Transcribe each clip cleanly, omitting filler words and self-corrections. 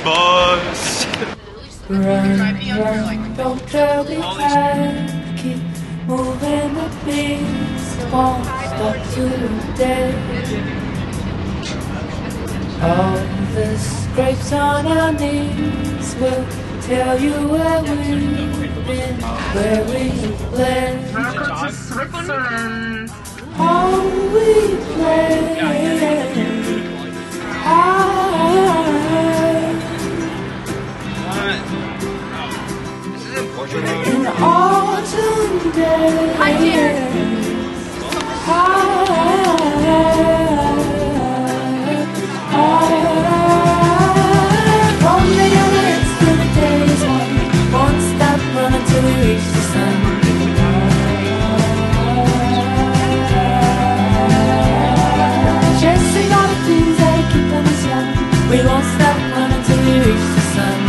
bus. Run, run, don't tell me back. Keep moving the beats, won't stop till the day. All the scrapes on our knees will tell you where we've been, where we've led. Welcome to Switzerland. All we played. In the autumn days. Hi, dear. Come together, it's till the day is won. Won't stop running till we reach the sun. Chasing all the things that keep us young. We won't stop running till we reach the sun.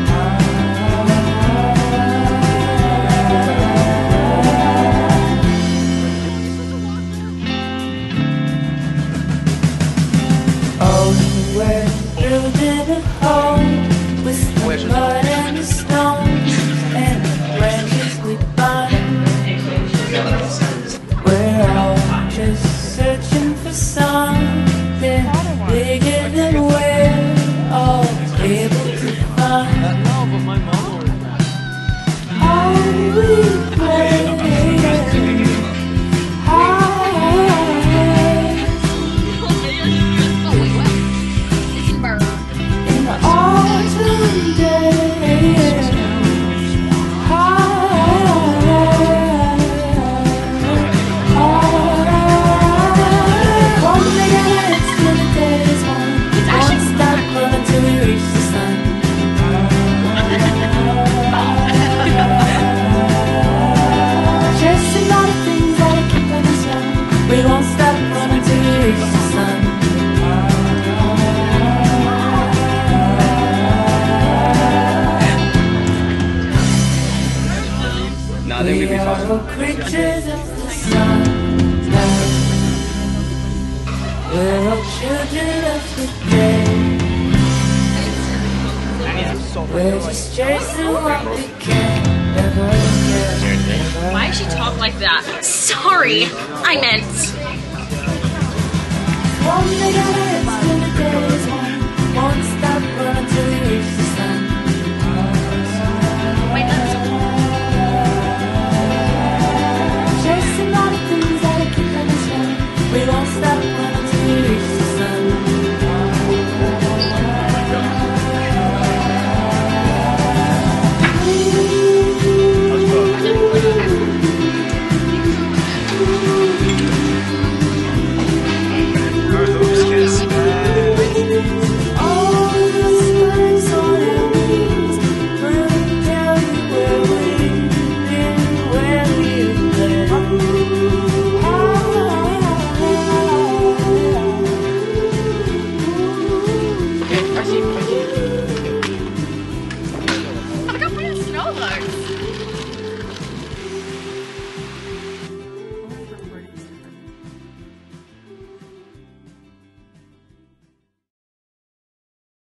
We won't stop running till we reach the sun. Nah, they would be fine. We are creatures of the sun. We're all children of the day. We're just chasing what we can never get. Why does she talk like that? Sorry, I meant. One together, it's till the day is won. Won't stop running till we reach the sun. Wait, that's Chasing all the things that keep us young. We won't stop running till we reach the sun. I got pretty snow though.